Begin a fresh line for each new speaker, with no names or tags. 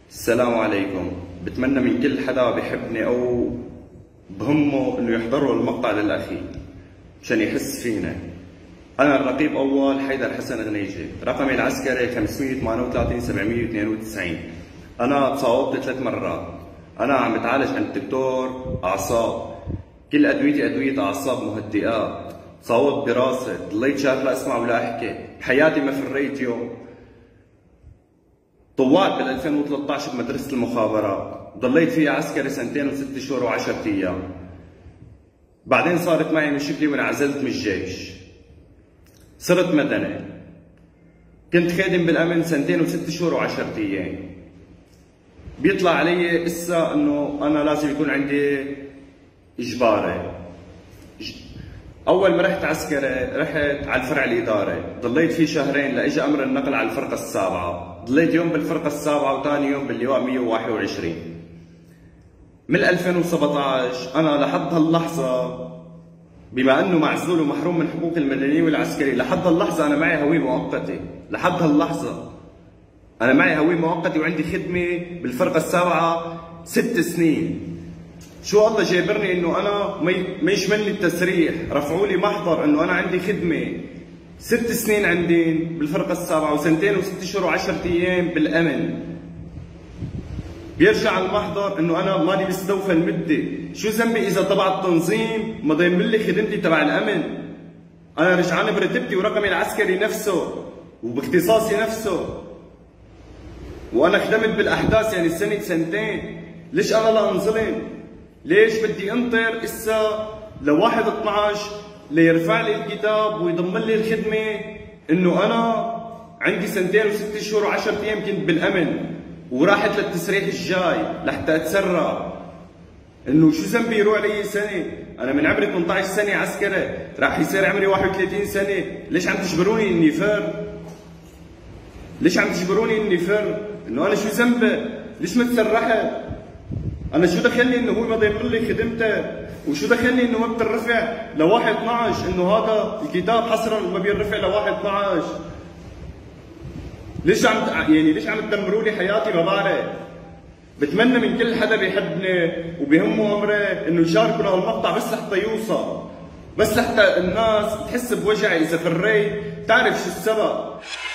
السلام عليكم. بتمنى من كل حدا بحبني او بهمه انه يحضروا المقطع للاخير مشان يحس فينا. انا الرقيب اول حيدر حسن غنيجي، رقمي العسكري 538 792. انا تصاوبت 3 مرات. انا عم بتعالج عند دكتور اعصاب، كل ادويتي ادويه اعصاب مهدئات. تصاوبت براسي، ضليت شهر لا اسمع ولا احكي، بحياتي ما فريت يوم. طوعت بال 2013 بمدرسة المخابرات، ضليت فيها عسكري 2 و6 شهور و10 ايام. بعدين صارت معي مشكلة وانعزلت من الجيش. صرت مدني. كنت خادم بالامن 2 و6 شهور و10 ايام. بيطلع علي اسا انه انا لازم يكون عندي اجباري. اول ما رحت عسكري رحت على الفرع الاداري، ضليت فيه شهرين لاجى امر النقل على الفرقه السابعه، ضليت يوم بالفرقه السابعه وثاني يوم باللواء 121. من 2017 انا لحد هاللحظه بما انه معزول ومحروم من حقوق المدنيه والعسكريه، لحد هاللحظه انا معي هويه مؤقته، لحد هاللحظه انا معي هويه مؤقته وعندي خدمه بالفرقه السابعه 6 سنين. شو الله جابرني انه انا ما يشملني التسريح، رفعوا لي محضر انه انا عندي خدمه 6 سنين عندين بالفرقه السابعه وسنتين و6 شهور و10 ايام بالامن. بيرجع المحضر انه انا مالي مستوفى المده، شو ذنبي اذا تبع التنظيم ما ضايم لي خدمتي تبع الامن؟ انا رجعان برتبتي ورقمي العسكري نفسه وباختصاصي نفسه، وانا خدمت بالاحداث يعني السنه 2 ليش انا لا انظلم؟ ليش بدي انطر اسا ل 1/12 ليرفع لي الكتاب ويضمن لي الخدمه انه انا عندي 2 و6 شهور و10 ايام كنت بالامن وراحت للتسريح الجاي لحتى اتسرع؟ انه شو ذنبي يروح علي سنه؟ انا من عمري 18 سنه عسكري، راح يصير عمري 31 سنه، ليش عم تجبروني اني فر؟ ليش عم تجبروني اني فر؟ انه انا شو ذنبي؟ ليش ما تسرحت؟ انا شو دخلني انه هو ما ضايم لي خدمته؟ وشو دخلني انه ما بترفع ل 1/12؟ انه هذا الكتاب حصرا ما بيرفع ل 1/12. ليش عم تدمروا لي حياتي؟ ما بعرف. بتمنى من كل حدا بيحبني وبيهمه امري انه يشاركوا هالمقطع بس لحتى يوصل، بس لحتى الناس تحس بوجعي اذا فريت تعرف شو السبب.